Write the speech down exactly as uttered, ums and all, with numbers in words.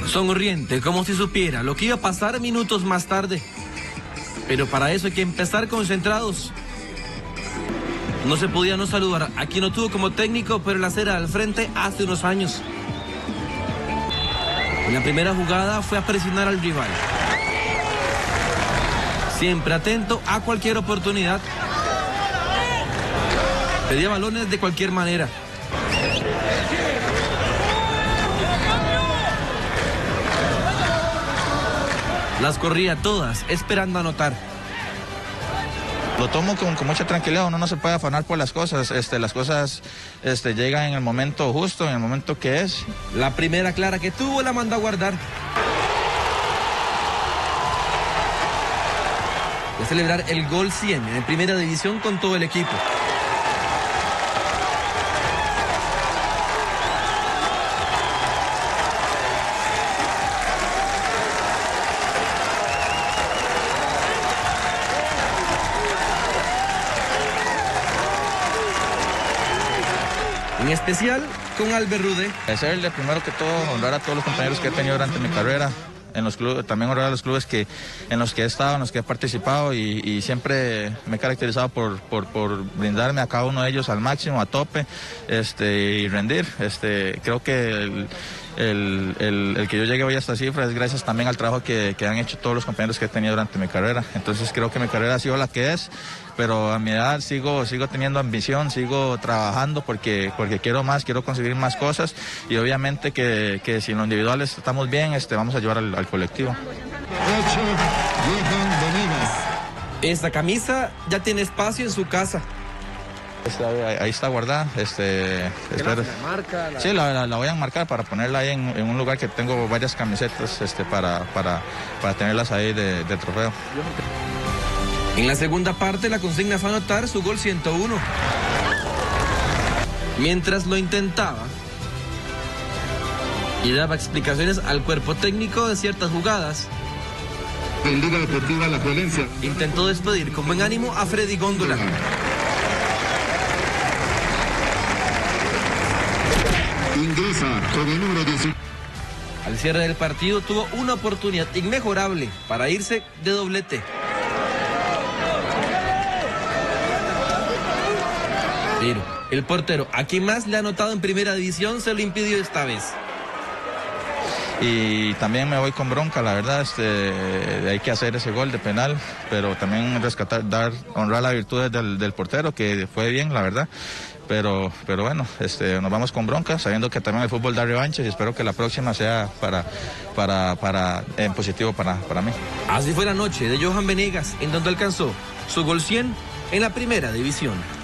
sonriente, como si supiera lo que iba a pasar minutos más tarde. Pero para eso hay que empezar concentrados. No se podía no saludar a quien lo tuvo como técnico, pero la acera al frente hace unos años. En la primera jugada fue a presionar al rival. Siempre atento a cualquier oportunidad. Pedía balones de cualquier manera. Las corría todas, esperando anotar. Lo tomo con, con mucha tranquilidad, uno no se puede afanar por las cosas, este, las cosas este, llegan en el momento justo, en el momento que es. La primera clara que tuvo la mandó a guardar. De celebrar el gol cien en primera división con todo el equipo. En especial con Albert Rude. Agradecerle primero que todo, honrar a todos los compañeros que he tenido durante mi carrera, en los clubes, también honrar a los clubes que, en los que he estado, en los que he participado y, y siempre me he caracterizado por, por, por brindarme a cada uno de ellos al máximo, a tope, este, y rendir. Este, creo que el, el, el, el que yo llegue hoy a esta cifra es gracias también al trabajo que, que han hecho todos los compañeros que he tenido durante mi carrera. Entonces creo que mi carrera ha sido la que es, pero a mi edad sigo, sigo teniendo ambición, sigo trabajando porque, porque quiero más, quiero conseguir más cosas y obviamente que, que si en lo individual estamos bien, este, vamos a ayudar al, al colectivo. Esta camisa ya tiene espacio en su casa. Está, ahí está guardada. Este, espero. La marca, la... Sí, la, la, la voy a enmarcar para ponerla ahí en, en un lugar que tengo varias camisetas este, para, para, para tenerlas ahí de, de trofeo. En la segunda parte la consigna fue anotar su gol ciento uno. Mientras lo intentaba y daba explicaciones al cuerpo técnico de ciertas jugadas, en Liga Deportiva La Violencia intentó despedir con buen ánimo a Freddy Góndola. Ingresa con el número dieciséis. Al cierre del partido tuvo una oportunidad inmejorable para irse de doblete. Pero el portero, a quien más le ha anotado en primera división, se lo impidió esta vez. Y también me voy con bronca, la verdad, este, hay que hacer ese gol de penal, pero también rescatar, dar, honrar las virtudes del, del portero, que fue bien, la verdad. Pero, pero bueno, este, nos vamos con bronca, sabiendo que también el fútbol da revanches y espero que la próxima sea para, para, para, en positivo para, para mí. Así fue la noche de Johan Venegas, en donde alcanzó su gol cien en la primera división.